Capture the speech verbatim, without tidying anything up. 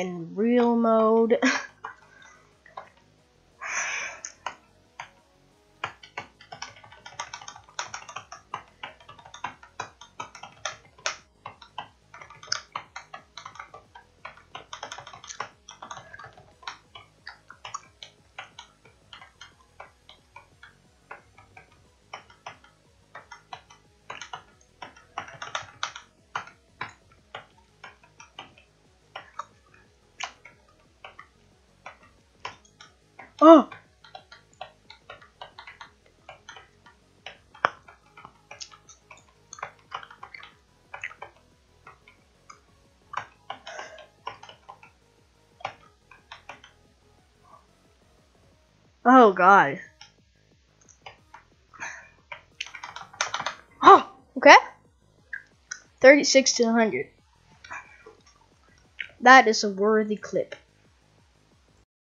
in real mode. Oh! Oh God. Oh, okay. thirty-six to one hundred. That is a worthy clip.